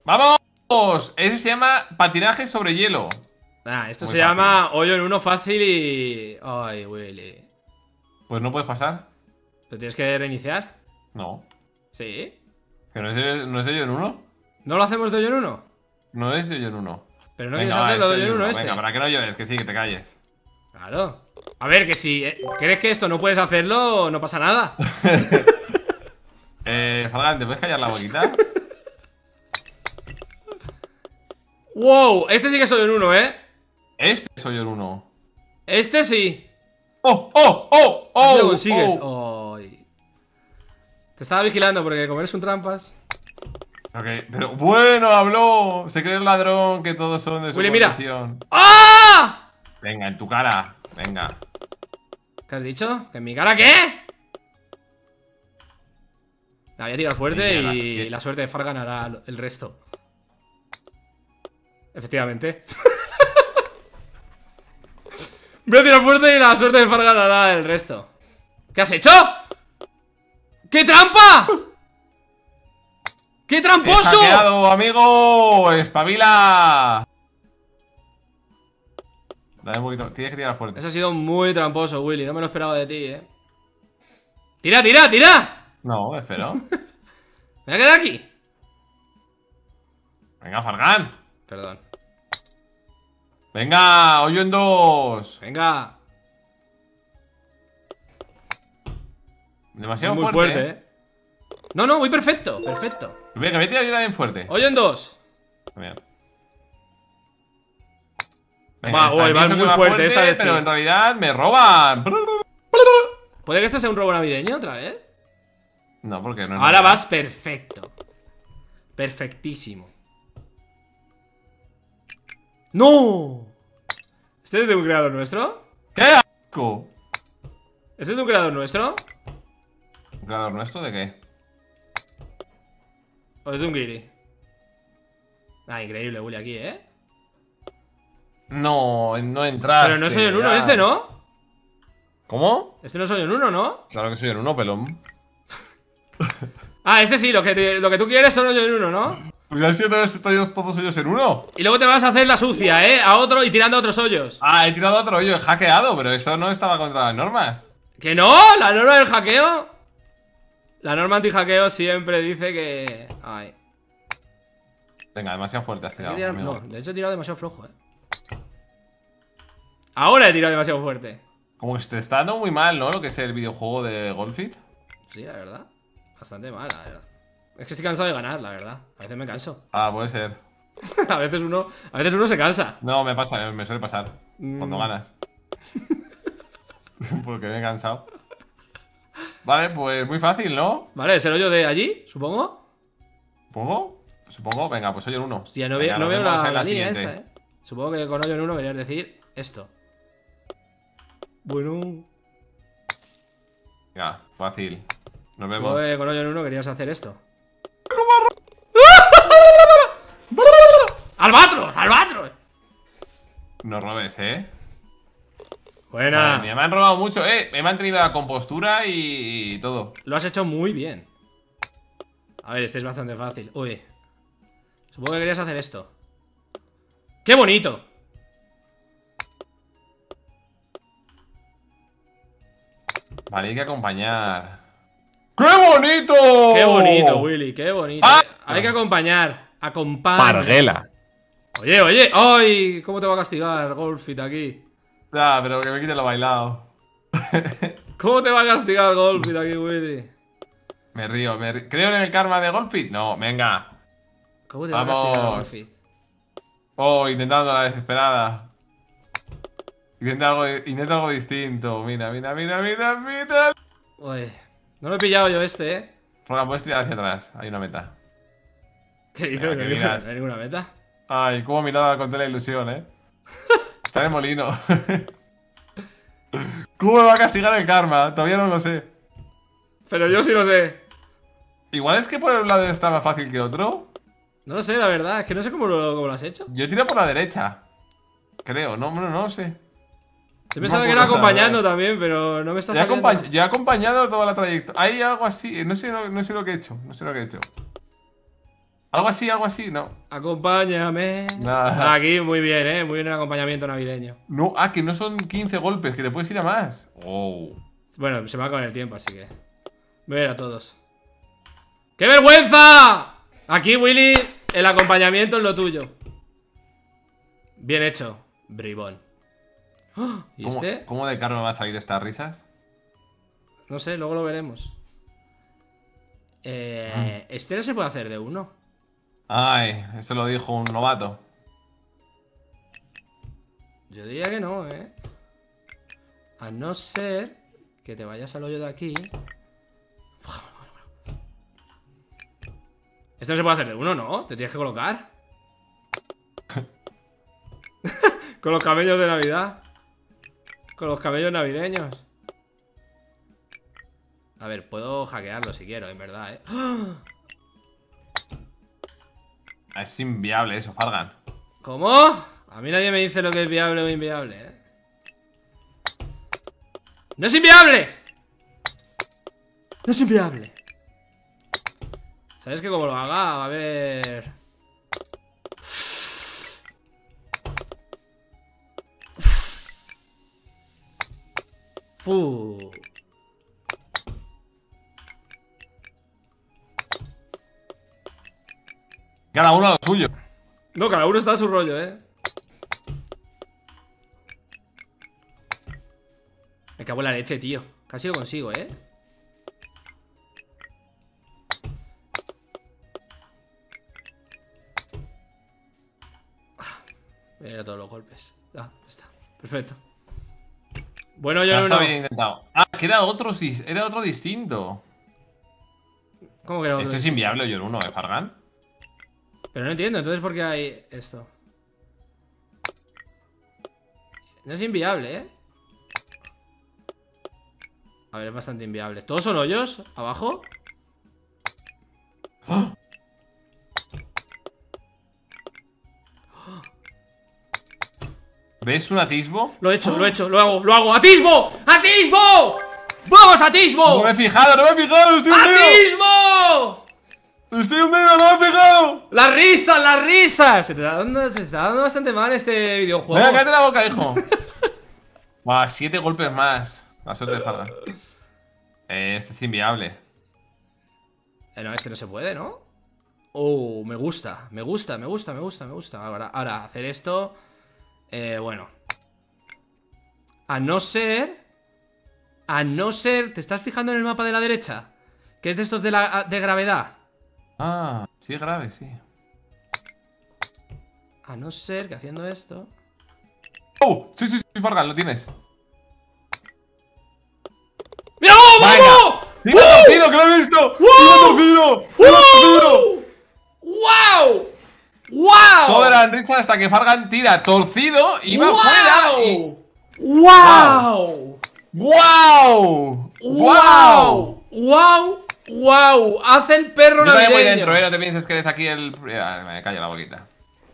¡Vamos! Ese se llama patinaje sobre hielo. Nah, esto Muy se fácil. llama hoyo en uno fácil y... Ay, Willy. Pues no puedes pasar. ¿Lo tienes que reiniciar? No. Sí. ¿Que no es de hoyo en uno? ¿No lo hacemos de hoyo en uno? No es de hoyo en uno. Pero no Venga, quieres va, hacerlo de este hoyo en uno este. Venga, para que no llores, que sí, que te calles. Claro. A ver, que si crees que esto no puedes hacerlo, no pasa nada. Falgan, ¿te puedes callar la boquita? ¡Wow! Este sí que es hoyo en uno, ¿eh? Este es hoyo en uno. Este sí. ¡Oh, oh, oh, A ver si lo oh! consigues. Oh. Ay. Te estaba vigilando porque como eres un trampas. Ok, pero bueno, habló. Se cree el ladrón que todos son de su Willy, mira. condición. ¡Ah! Venga, en tu cara. Venga. ¿Qué has dicho? ¿Que en mi cara qué? La voy a tirar fuerte Mira, y la suerte de Fargan hará el resto. Efectivamente. Voy a tirar fuerte y la suerte de Fargan hará el resto. ¿Qué has hecho? ¡Qué trampa! ¡Qué ¡He tramposo! hackeado, amigo! ¡Espabila! Dale un poquito. Tienes que tirar fuerte. Eso ha sido muy tramposo, Willy. No me lo esperaba de ti, ¡Tira, tira, tira! No, espero. Me voy a quedar aquí. Venga, Fargan. Perdón. Venga, hoyo en dos. Venga. Demasiado Muy fuerte, fuerte, No, no, voy perfecto. Perfecto. Venga, voy a tirar yo también fuerte. Hoyo en dos. Bien. Va, esta uy, va pienso que muy fuerte, esta vez pero sí. en realidad me roban. ¿Puede que esto sea un robo navideño otra vez? No, porque no es Ahora Navidad. vas perfecto. Perfectísimo. ¡No! ¿Este es de un creador nuestro? ¡Qué asco! ¿Este es de un creador nuestro? ¿Un creador nuestro de qué? ¿O es de un guiri? Ah, increíble, Willy, aquí, No, no entraste. Pero no soy en uno ya. este, ¿no? ¿Cómo? Este no soy en uno, ¿no? Claro que soy en uno, pelón. Ah, este sí, lo que tú quieres son yo en uno, ¿no? Pues ya han sido todos ellos en uno. Y luego te vas a hacer la sucia, a otro y tirando a otros hoyos. Ah, he tirado otro hoyo, he hackeado, pero eso no estaba contra las normas. ¿Que no? ¿La norma del hackeo? La norma anti-hackeo siempre dice que... Ay. Venga, demasiado fuerte has Hay que tirado, tirar- amigo. No, de hecho he tirado demasiado flojo, Ahora he tirado demasiado fuerte. Como que se te está dando muy mal, ¿no? Lo que es el videojuego de Golfit. Sí, la verdad. Bastante mal, la verdad. Es que estoy cansado de ganar, la verdad. A veces me canso. Ah, puede ser. a veces uno se cansa. No, me pasa, me suele pasar. Cuando Mm. ganas. Porque me he cansado. Vale, pues muy fácil, ¿no? Vale, ¿es el hoyo de allí, supongo? ¿Supongo? Supongo, venga, pues soy el uno. Hostia, no, Venga, no nos veo vemos la, en la línea siguiente. esta, Supongo que con hoyo en uno querías decir esto. Bueno. Venga, fácil. Nos vemos. Supongo que con hoyo en uno querías hacer esto. ¡Albatros! ¡Albatros! No robes, ¿eh? Buena. Madre mía, me han robado mucho, me he mantenido la compostura y todo. Lo has hecho muy bien. A ver, este es bastante fácil. Uy. Supongo que querías hacer esto. ¡Qué bonito! Vale, hay que acompañar. ¡Qué bonito! ¡Qué bonito, Willy! ¡Qué bonito! ¡Ah! Hay que acompañar. Acompaña. Parguela. Oye, oye. ¡Ay! ¿Cómo te va a castigar Golfit aquí? Ya, pero que me quite lo bailado. ¿Cómo te va a castigar Golfit aquí, Willy? Me río, ¿Creo en el karma de Golfit? No, venga. ¿Cómo te va a castigar Vamos. Golfit? Oh, intentando la desesperada. Intenta algo distinto. Mira, mira, mira, mira, mira. Uy. No lo he pillado yo este, Roland, puedes tirar hacia atrás. Hay una meta. ¿Qué dices? Venga, No que hay miras. no hay ninguna meta. Ay, cómo miraba con la ilusión, Está en el molino. ¿Cómo me va a castigar el karma? Todavía no lo sé. Pero yo sí lo sé. Igual es que por un lado está más fácil que otro. No lo sé, la verdad. Es que no sé cómo lo has hecho. Yo tiro por la derecha. Creo, no lo sé. Yo pensaba que era acompañando también, pero no me está saliendo. Yo he acompañado toda la trayectoria. Hay algo así, no sé lo que he hecho. No sé lo que he hecho. algo así, no. Acompáñame. Nada. Aquí, muy bien, muy bien el acompañamiento navideño. No, que no son 15 golpes, que te puedes ir a más. Oh. Bueno, se me va a acabar el tiempo, así que voy a ir a todos. ¡Qué vergüenza! Aquí, Willy, el acompañamiento es lo tuyo. Bien hecho, bribón. ¡Oh! ¿Y este? ¿Cómo de caro me va a salir estas risas? No sé, luego lo veremos. Este no se puede hacer de uno. Ay, eso lo dijo un novato. Yo diría que no, a no ser que te vayas al hoyo de aquí. Esto no se puede hacer de uno, ¿no? Te tienes que colocar. Con los camellos de Navidad. Con los camellos navideños. A ver, puedo hackearlo si quiero, en verdad, Es inviable eso, Fargan. ¿Cómo? A mí nadie me dice lo que es viable o inviable, ¡No es inviable! ¡No es inviable! ¿Sabes que como lo haga va a haber... Fu. Cada uno a lo suyo. No, cada uno está a su rollo, Me cago en la leche, tío. Casi lo consigo, Voy a ir a todos los golpes. Ya está. Perfecto. Bueno, yo Está no. bien intentado. Ah, que era otro distinto. ¿Cómo que era otro? Esto es inviable, yo el uno, Fargan. Pero no entiendo, entonces ¿por qué hay esto? No es inviable, A ver, es bastante inviable. ¿Todos son hoyos? ¿Abajo? ¡Ah! ¿Ves un atisbo? Lo he hecho, lo hago. ¡Atisbo! ¡Atisbo! ¡Vamos, Atisbo! No me he fijado, estoy hundido. ¡Atisbo! Estoy hundido, no me he fijado. ¡Las risas, las risas! Se está dando bastante mal este videojuego. Venga, cállate la boca, hijo. Va, 7 golpes más. La suerte de Fargan. Este es inviable. No, este no se puede, ¿no? Oh, me gusta. Ahora, hacer esto. Bueno. A no ser, ¿te estás fijando en el mapa de la derecha? Que es de estos de gravedad. Ah, sí, grave, sí. A no ser que haciendo esto. ¡Oh! Sí, Fargan, lo tienes. ¡Mira, vamos! ¡Sí, me ha torcido, que lo he visto! ¡Sí, me ha torcido! ¡Wow! ¡Wow! Todo era risa hasta que Fargan tira torcido y va fuera y... ¡Wow! ¡Guau! ¡Wow! ¡Wow! ¡Wow! Hace el perro Yo también voy navideño. dentro, no te pienses que eres aquí el... Me calla la boquita.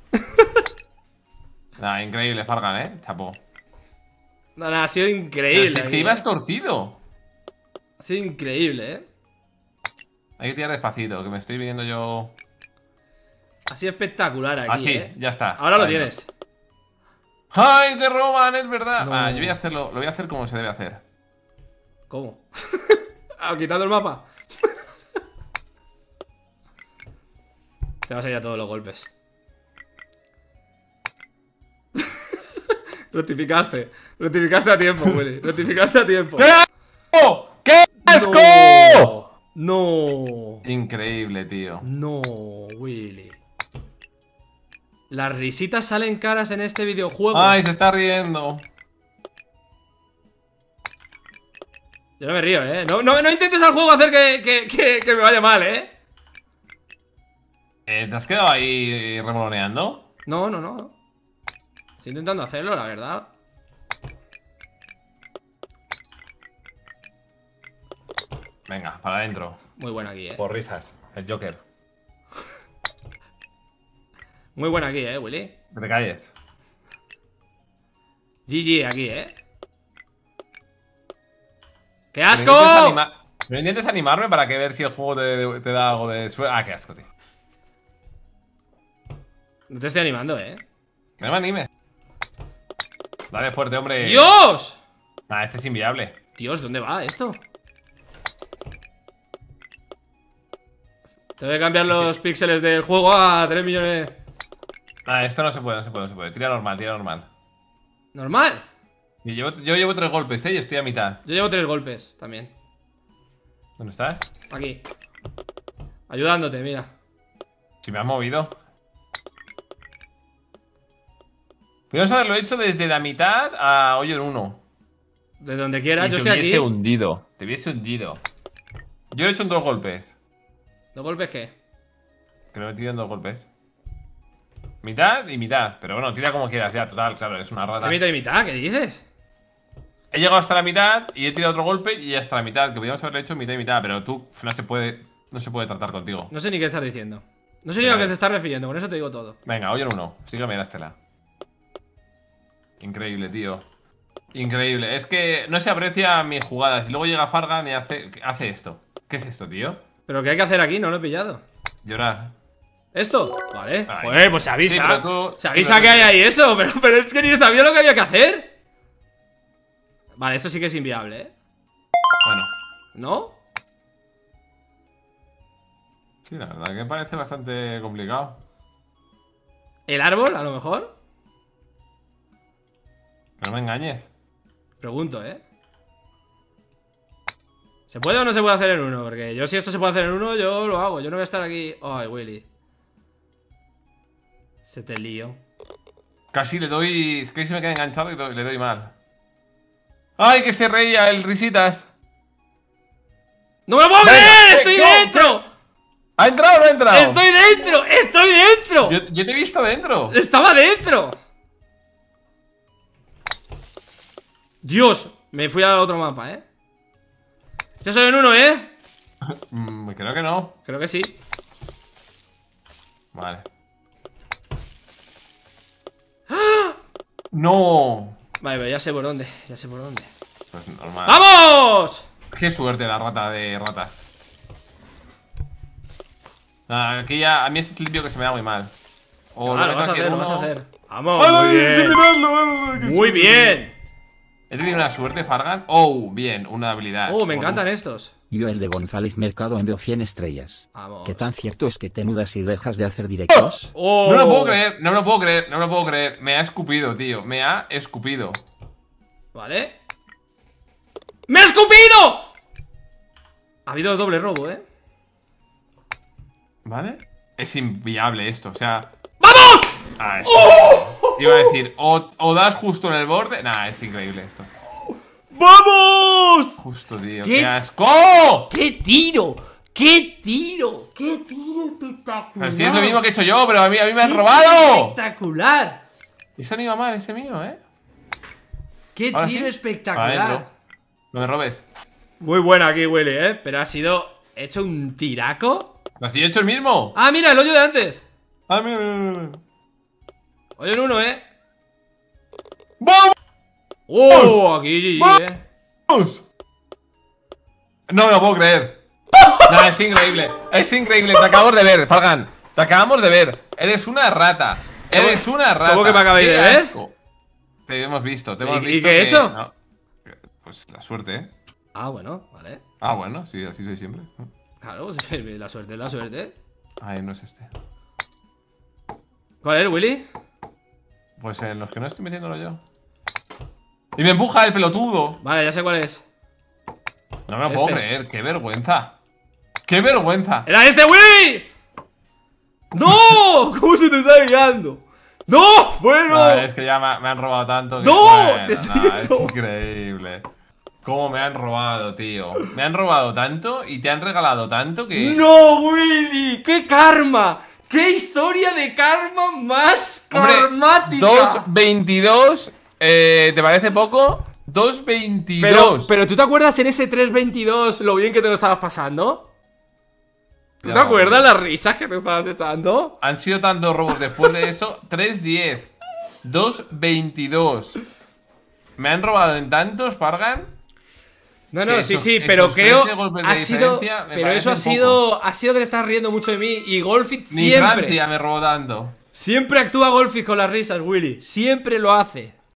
Nah, increíble, Fargan, chapó. No, ha sido Pero increíble. si es que ibas torcido. Ha sido increíble, Hay que tirar despacito, que me estoy viendo yo... Ha sido espectacular aquí, Así, ya está. Ahora lo Ahí tienes. ¡Ay, que roban! Es verdad. No. Yo voy a hacerlo, lo voy a hacer como se debe hacer. ¿Cómo? Quitando el mapa. Te vas a ir a todos los golpes. Rectificaste a tiempo, Willy. Rectificaste a tiempo. ¡Qué asco! ¡Qué asco! No. Increíble, tío. No, Willy. Las risitas salen caras en este videojuego. Ay, se está riendo. Yo no me río, No intentes al juego hacer que me vaya mal, ¿Te has quedado ahí remoloneando? No. Estoy intentando hacerlo, la verdad. Venga, para adentro. Muy buena aquí, Por risas. El Joker. Muy buena aquí, Willy. Que te calles. GG aquí, ¡Qué No asco! intentes animarme para que ver si el juego te da algo de suerte. Ah, qué asco, tío. No te estoy animando, Que no me anime. Dale fuerte, hombre. ¡Dios! Nah, este es inviable. Dios, ¿dónde va esto? Tengo que cambiar los píxeles del juego a 3 millones. Nah, esto no se puede, no se puede, no se puede. Tira normal, tira normal. ¿Normal? Y yo llevo 3 golpes, y estoy a mitad. Yo llevo 3 golpes también. ¿Dónde estás? Aquí. Ayudándote, mira. Si me has movido. Podríamos haberlo hecho desde la mitad a hoyo en 1. De donde quieras, Y yo te estoy aquí. hubiese hundido. Te hubiese hundido. Yo lo he hecho en 2 golpes. ¿Dos golpes qué? Que lo he tirado en 2 golpes. Mitad y mitad. Pero bueno, tira como quieras ya, total, claro, es una rata. ¿Qué mitad y mitad? ¿Qué dices? He llegado hasta la mitad y he tirado otro golpe y hasta la mitad. Que podríamos haberlo hecho mitad y mitad, pero tú no se puede tratar contigo. No sé ni qué estás diciendo. No sé ni a lo que te estás refiriendo, con eso te digo todo. Venga, hoyo en 1. Sígueme la estela. Increíble, tío. Increíble. Es que no se aprecia mis jugadas. Y luego llega Fargan y hace esto. ¿Qué es esto, tío? ¿Pero qué hay que hacer aquí? No lo he pillado. Llorar. ¿Esto? Vale. Ay. Joder, pues se avisa. Sí, pero tú- se sí, avisa pero que tú- hay ahí eso. Pero es que ni sabía lo que había que hacer. Vale, esto sí que es inviable, ¿eh? Bueno. ¿No? Sí, la verdad que me parece bastante complicado. ¿El árbol, a lo mejor? No me engañes. Pregunto, ¿eh? ¿Se puede o no se puede hacer en uno? Porque yo si esto se puede hacer en uno, yo lo hago. Yo no voy a estar aquí... Ay, Willy. Se te lío. Casi le doy... Es que se me queda enganchado y le doy mal. ¡Ay, que se reía el Risitas! ¡No me lo puedo Venga, creer! ¡Estoy no, dentro! ¿Ha entrado o no ha entrado? ¡Estoy dentro! ¡Estoy dentro! Yo te he visto dentro. ¡Estaba dentro! Dios, me fui a otro mapa, ¿eh? Este soy en uno, ¿eh? Creo que no. Creo que sí. Vale. ¡No! Vale, pero ya sé por dónde. Ya sé por dónde. Pues normal. ¡Vamos! Qué suerte la rata de ratas. Nada, aquí ya. A mí este es limpio que se me da muy mal. O Ah, lo lo vas a meto aquí hacer, en lo vas a uno. hacer. ¡Vamos! ¡Ay, Muy sin bien. mirarlo! ¡Qué Muy suerte! bien. He tenido una suerte, Fargan. Oh, bien, una habilidad. Oh, me encantan estos. Yo el de González Mercado envió 100 estrellas. Vamos. ¿Qué tan cierto es que te mudas y dejas de hacer directos? Oh. No me lo puedo creer, no me lo puedo creer, no me lo puedo creer. Me ha escupido, tío. Me ha escupido. Vale. ¡Me ha escupido! Ha habido doble robo, ¿eh? ¿Vale? Es inviable esto, o sea. ¡Vamos! Ah, ¡Oh! iba a decir, o das justo en el borde. Nah, es increíble esto. ¡Vamos! Justo, tío. ¿Qué? ¡Qué asco! ¡Qué tiro! ¡Qué tiro! ¡Qué tiro espectacular! Pero si es lo mismo que he hecho yo, pero a mí me ¡Qué han tiro robado. espectacular! Eso no iba mal, ese mío, ¿eh? ¡Qué Ahora tiro sí. espectacular! Adentro. No me robes. Muy buena aquí, Willy, ¿eh? Pero ha sido hecho un tiraco. ¿Pero si yo he hecho el mismo? ¡Ah, mira, el hoyo de antes! Ah, mira, mira, mira. Hoyo en uno, ¿eh? ¡Vamos! ¡Oh! Aquí, GG, ¿eh? No me lo puedo creer. Nah, es increíble. Es increíble. Te acabamos de ver, Fargan. Te acabamos de ver. Eres una rata. Eres una rata. ¿Cómo que me acabáis Qué de ver? asco. Te hemos visto, te ¿Y- hemos y visto. qué he que- hecho? no. Pues la suerte, ¿eh? Ah, bueno, vale. Ah, bueno, sí, así soy siempre. Claro, la suerte es la suerte. Ay, no es este. ¿Cuál es, Willy? Pues en los que no estoy metiéndolo yo. Y me empuja el pelotudo. Vale, ya sé cuál es. No me lo puedo Este. creer, qué vergüenza. ¡Qué vergüenza! ¡Era este, Willy! ¡No! ¿Cómo se te está guiando? ¡No! ¡Bueno! No, es que ya me han robado tanto. Que, ¡No! bueno, Te estoy nah, es viendo. increíble. ¿Cómo me han robado, tío? Me han robado tanto y te han regalado tanto que. ¡No, Willy! ¡Qué karma! ¡Qué historia de karma más Hombre, karmática! 2.22. ¿Te parece poco? 2.22. Pero ¿tú te acuerdas en ese 3.22 lo bien que te lo estabas pasando? ¿Tú Ya te no, acuerdas tío. las risas que te estabas echando? Han sido tantos robos después de eso. 3.10. 2.22. Me han robado en tantos, Fargan. No, Que sí, esos- sí, pero esos creo 13 golpes de ha sido, diferencia me pero eso ha parecen sido, ha sido que te estás riendo mucho de mí y Golfit Ni siempre. Francia me robó tanto. Siempre actúa Golfis con las risas, Willy. Siempre lo hace.